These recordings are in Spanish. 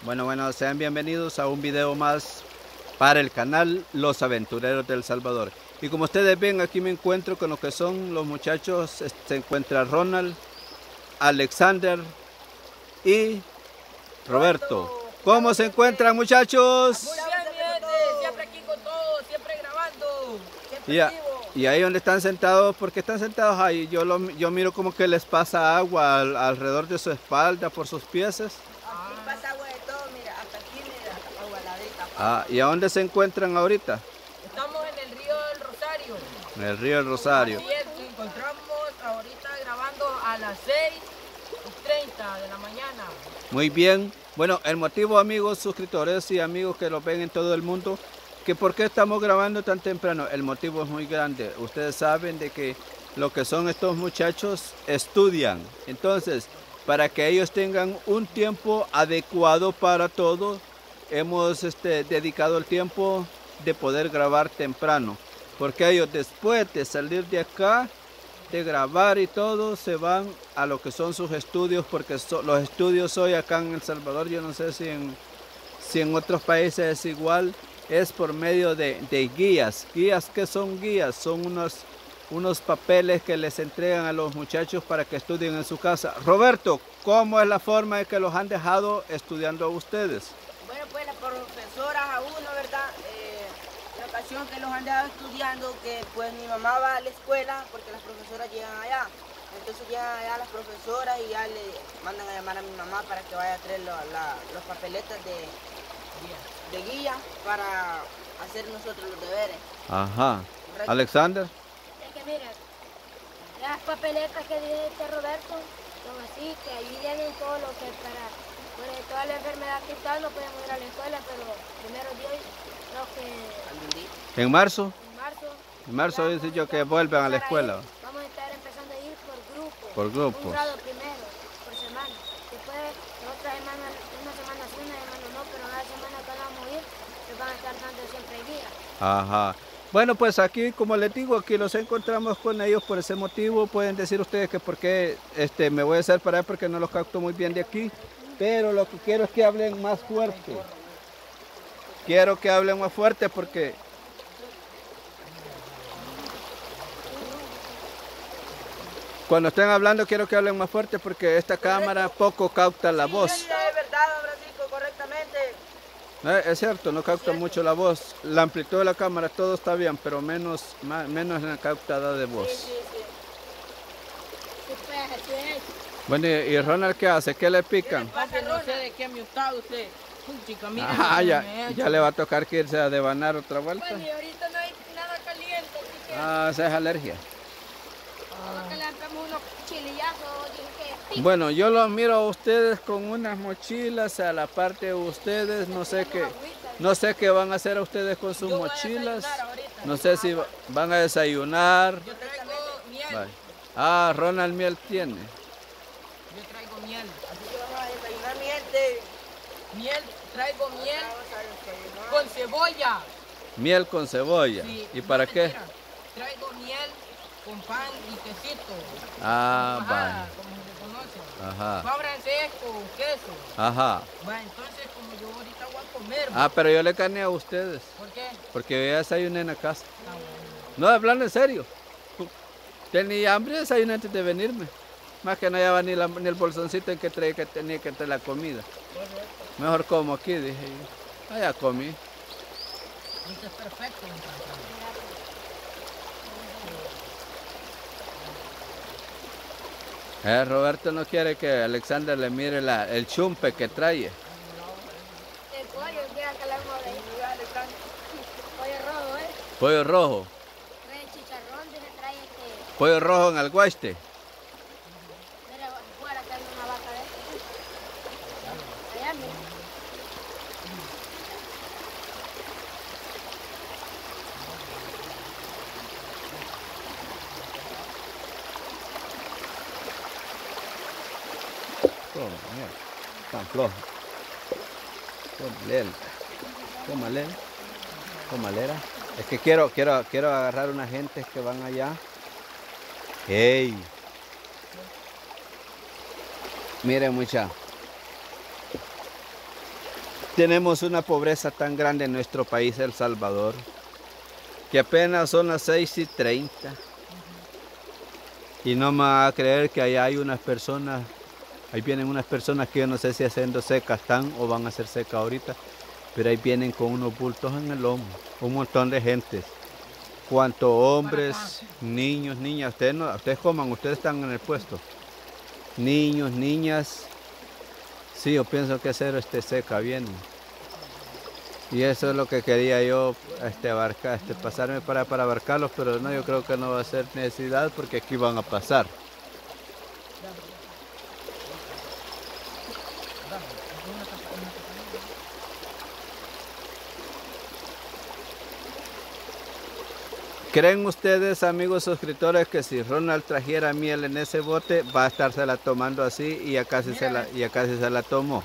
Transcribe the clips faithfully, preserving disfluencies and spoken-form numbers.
Bueno, bueno, sean bienvenidos a un video más para el canal Los Aventureros del Salvador. Y como ustedes ven, aquí me encuentro con lo que son los muchachos. Se encuentra Ronald, Alexander y Roberto. ¿Cómo se encuentran, muchachos? Muy bien, mi gente, siempre aquí con todos, siempre grabando, siempre Y, a, activo. y ahí donde están sentados, ¿por qué están sentados ahí? Yo, lo, yo miro como que les pasa agua al, alrededor de su espalda, por sus pies. Aquí pasa agua de todo, mira, hasta aquí, mira, agua heladita. Ah, ¿y a dónde se encuentran ahorita? Estamos en el río del Rosario. En el río del Rosario. Así es, nos encontramos ahorita grabando a las seis y treinta de la mañana. Muy bien. Bueno, el motivo, amigos suscriptores y amigos que lo ven en todo el mundo, que por qué estamos grabando tan temprano, el motivo es muy grande. Ustedes saben de que lo que son estos muchachos estudian. Entonces, para que ellos tengan un tiempo adecuado para todo, hemos este, dedicado el tiempo de poder grabar temprano. Porque ellos después de salir de acá, de grabar y todo, se van a lo que son sus estudios, porque so, los estudios hoy acá en El Salvador, yo no sé si en, si en otros países es igual, es por medio de, de guías. ¿Guías qué son guías? Son unos, unos papeles que les entregan a los muchachos para que estudien en su casa. Roberto, ¿cómo es la forma en que los han dejado estudiando a ustedes? Bueno, pues las profesoras a uno, ¿verdad? Eh, la ocasión que los han dejado estudiando, que pues mi mamá va a la escuela porque las profesoras llegan allá. Entonces llegan allá las profesoras y ya le mandan a llamar a mi mamá para que vaya a traer lo, la, los papeletas de, de guía para hacer nosotros los deberes. Ajá. Alexander. Es que mira, las papeletas que dice este Roberto son así, que ahí vienen todo lo que para, pues, toda la enfermedad que está, no podemos ir a la escuela, pero primero Dios, creo que ¿En marzo? en marzo, En marzo vamos- dice yo que vamos vuelvan a la empezar escuela. ir- vamos a estar empezando a ir por grupos. Por grupos. Un grado primero, por semana. Después, la otra semana, una semana sí, una semana no, pero la semana que vamos a ir, les van a estar dando siempre guía. Ajá. Bueno, pues aquí, como les digo, aquí nos encontramos con ellos por ese motivo. Pueden decir ustedes que por qué este, me voy a hacer parar porque no los capto muy bien de aquí. Pero lo que quiero es que hablen más fuerte. Quiero que hablen más fuerte porque... Cuando estén hablando quiero que hablen más fuerte porque esta cámara poco capta la voz. Sí, es verdad, don Francisco, correctamente. Eh, es cierto, no capta mucho la voz. La amplitud de la cámara, todo está bien, pero menos, más, menos en la captada de voz. Sí, sí, sí. Sí, pues, así es. Bueno, ¿y y Ronald qué hace? ¿Qué le pican? Porque no sé de qué me está usted. Uy, chica, mira. Ah, lo que ya, me ha ya hecho. le va a tocar que irse a devanar otra vuelta. Bueno, y ahorita no hay nada caliente, así que... Ah, esa es alergia. Solo que le damos unos chilillazos, dije que pica. Bueno, yo los miro a ustedes con unas mochilas a la parte de ustedes. No sé qué, no sé qué van a hacer a ustedes con sus Yo voy a mochilas. desayunar ahorita. No sé si va- van a desayunar. Yo traigo miel. Vale. Ah, Ronald miel tiene. Yo traigo miel. Así que vamos a desayunar, mi gente. Miel, traigo miel Vamos a desayunar. con cebolla. Miel con cebolla. Sí, ¿Y no para te qué? tiras. Traigo miel con pan y quesito. Ah, Ajá, vale. como se conoce. Ajá. Pan francés con queso. Ajá. Va, entonces como yo ahorita voy a comer. Ah, pero yo le gané a ustedes. ¿Por qué? Porque yo ya desayuné en la casa. Ah, bueno. No, hablando en serio. Tenía hambre, desayuné antes de venirme. Más que no llevaba ni, la- ni el bolsoncito en que traía que tenía que traer la comida. Mejor como aquí, dije yo. Allá comí. Esto es perfecto. Eh, Roberto no quiere que Alexander le mire la, el chumpe que trae. El pollo, quiera que le hagamos de ahí. Pollo rojo, ¿eh? Pollo rojo. Trae chicharrón, dice, trae este... Pollo rojo en alguaste. Mira, afuera que hay una vaca de esta. Allá, mira. Toma, mira. Tan flojo. Tómale. Tómale. Tómalera. Es que quiero, quiero, quiero agarrar unas gentes que van allá. ¡Ey! Miren, mucha. Tenemos una pobreza tan grande en nuestro país, El Salvador, que apenas son las seis y treinta. Y no me va a creer que allá hay unas personas, ahí vienen unas personas que yo no sé si haciendo secas están o van a hacer seca ahorita, pero ahí vienen con unos bultos en el lomo, un montón de gentes. Cuanto hombres, niños, niñas, ustedes, no, ustedes coman, ustedes están en el puesto. Niños, niñas, sí, yo pienso que cero este seca vienen. Y eso es lo que quería yo este, abarcar, este, pasarme para, para abarcarlos, pero no, yo creo que no va a ser necesidad porque aquí van a pasar. ¿Creen ustedes, amigos suscriptores, que si Ronald trajera miel en ese bote, va a estársela tomando así y ya casi, se la, ya casi se la tomó?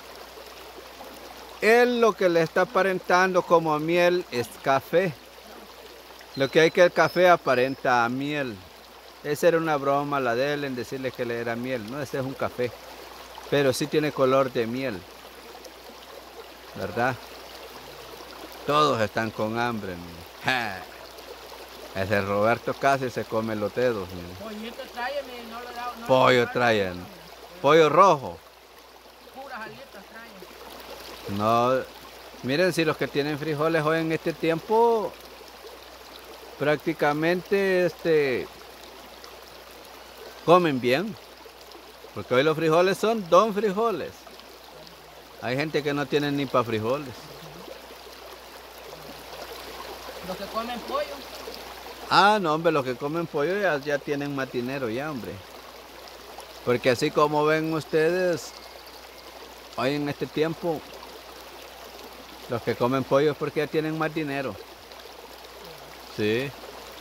Él lo que le está aparentando como miel es café. Lo que hay que el café aparenta a miel. Esa era una broma la de él en decirle que le era miel. No, ese es un café. Pero sí tiene color de miel. ¿Verdad? Todos están con hambre. Ja. Ese Roberto casi se come los dedos. Pollito traen, no lo da, no Pollo traen. Pollo rojo. Puras alitas traen. No, miren, si los que tienen frijoles hoy en este tiempo, prácticamente este, comen bien. Porque hoy los frijoles son don frijoles. Hay gente que no tiene ni para frijoles. Los que comen pollo. Ah, no, hombre, los que comen pollo ya, ya tienen más dinero ya, hombre. Porque así como ven ustedes, hoy en este tiempo, los que comen pollo es porque ya tienen más dinero. Sí.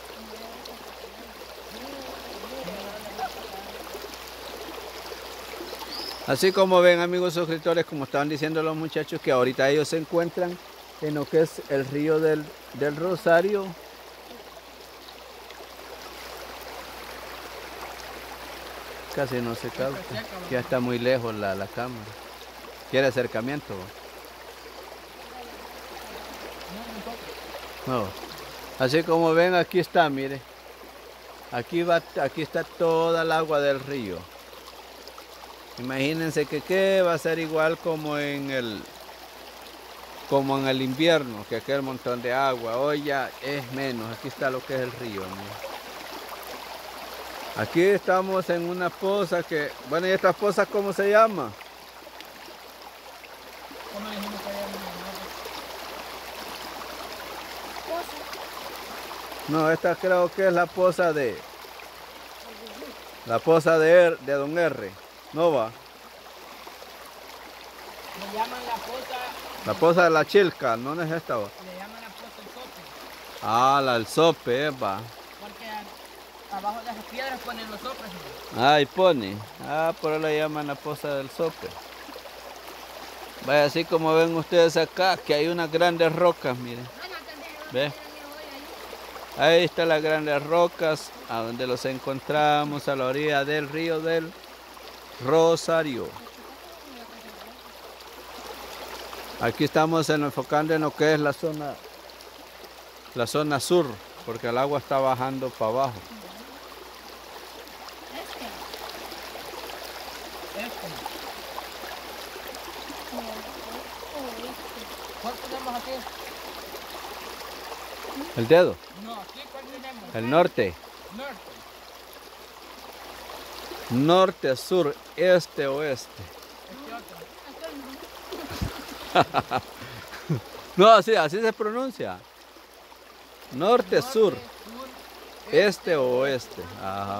Así como ven, amigos suscriptores, como estaban diciendo los muchachos, que ahorita ellos se encuentran en lo que es el río del, del Rosario. Casi no se capta, ya está muy lejos la, la cámara. ¿Quiere acercamiento? No. Así como ven, aquí está, mire. Aquí va, aquí está toda el agua del río. Imagínense que qué va a ser igual como en el como en el invierno, que aquel montón de agua. Hoy ya es menos. Aquí está lo que es el río, ¿no? Aquí estamos en una poza que, bueno, ¿y esta poza cómo se llama? ¿Cómo dijimos que había una No, esta creo que es la poza de la poza de, er, de Don R. ¿No va? Le llaman la poza. La poza de la Chilca, ¿no es esta? Va? Le llaman la poza el sope. Ah, la del sope, va. Porque abajo de esas piedras ponen los sopes. Ah, ahí pone. Ah, por eso le llaman la poza del sope. Vaya, así como ven ustedes acá, que hay unas grandes rocas, miren. ¿Ve? Ahí están las grandes rocas, a donde los encontramos a la orilla del río del Rosario. Aquí estamos enfocando en lo que es la zona, la zona sur, porque el agua está bajando para abajo. ¿Cuál tenemos aquí? ¿El dedo? No, aquí cuál tenemos. El norte. Norte. Norte, sur, este, oeste. Este otro. No, así, así se pronuncia. Norte, sur, sur, este, oeste. Ajá.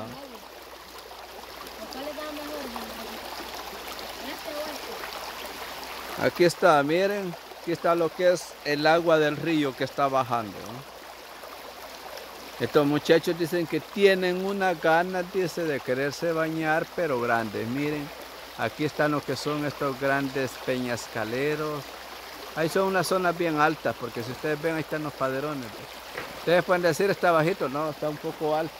Aquí está, miren, aquí está lo que es el agua del río que está bajando, ¿no? Estos muchachos dicen que tienen una gana, dice, de quererse bañar, pero grandes. Miren, aquí están lo que son estos grandes peñascaleros. Ahí son unas zonas bien altas, porque si ustedes ven, ahí están los paderones. Ustedes pueden decir, está bajito, no, está un poco alto.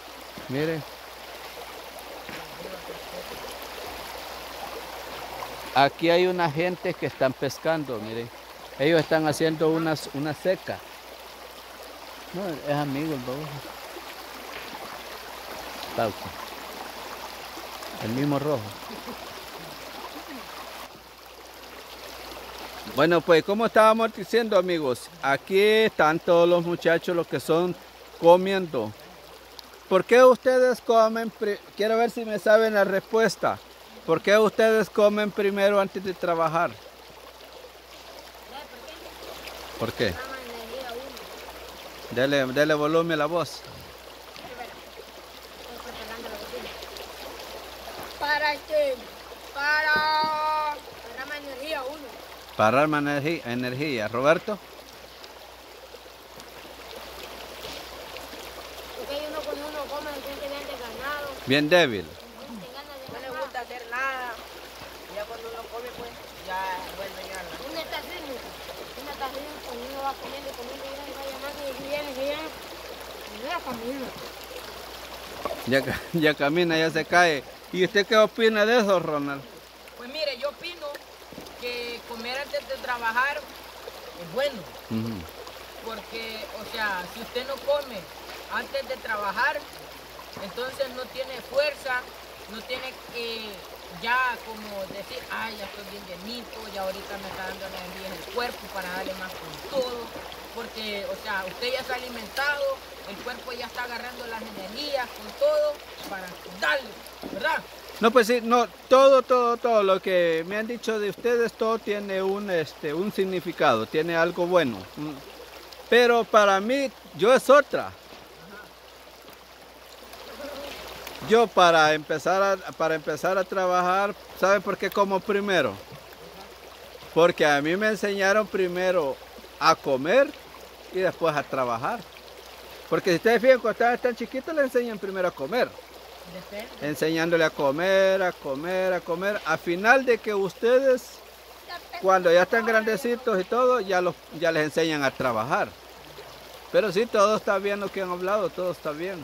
Miren. aquí hay una gente que están pescando, miren. Ellos están haciendo una, una seca. No, es amigo el baboso. Pausa. El mismo rojo. Bueno, pues como estábamos diciendo, amigos, aquí están todos los muchachos los que son comiendo. ¿Por qué ustedes comen? Quiero ver si me saben la respuesta. ¿Por qué ustedes comen primero antes de trabajar? ¿Por qué? Dele, dele volumen a la voz. Para este, para agarrar más energía uno. Para dar más energía, energía. ¿Roberto? Porque uno cuando uno come se siente bien desganado. Bien débil. No le gusta hacer nada. Ya cuando uno come, pues ya vuelve ya. Uno está así, uno está así, cuando uno va comiendo y comiendo y va llamando y viene, y viene, y ya camina. Ya, ya camina, ya se cae. ¿Y usted qué opina de eso, Ronald? Pues mire, yo opino que comer antes de trabajar es bueno. Uh-huh. Porque, o sea, si usted no come antes de trabajar, entonces no tiene fuerza, no tiene que ya como decir, ay, ya estoy bien llenito, ya ahorita me está dando energía en el cuerpo para darle más con todo. Porque, o sea, usted ya está alimentado, el cuerpo ya está agarrando las energías con todo para darle, ¿verdad? No, pues sí, no, todo, todo, todo lo que me han dicho de ustedes, todo tiene un, este, un significado, tiene algo bueno. Pero para mí, yo es otra. Yo para empezar a, para empezar a trabajar, ¿saben por qué como primero? Porque a mí me enseñaron primero a comer y después a trabajar. Porque si ustedes fijan, cuando están tan chiquitos, le enseñan primero a comer. Depende. Enseñándole a comer, a comer, a comer. A final de que ustedes, cuando ya están grandecitos y todo, ya, los, ya les enseñan a trabajar. Pero sí, todo está bien lo que han hablado, todo está bien.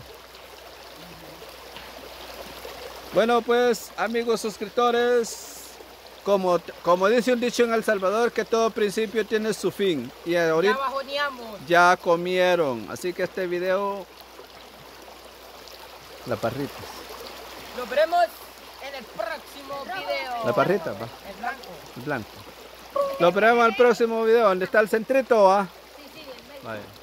Bueno, pues, amigos suscriptores, como, como dice un dicho en El Salvador, que todo principio tiene su fin. Y ahorita Ya bajoneamos. ya comieron. Así que este video... La parrita. Nos veremos en el próximo video. La parrita, va. El blanco. El blanco. Lo veremos en el próximo video. ¿Dónde está el centrito? ¿Va? Sí, sí, el medio. Vale.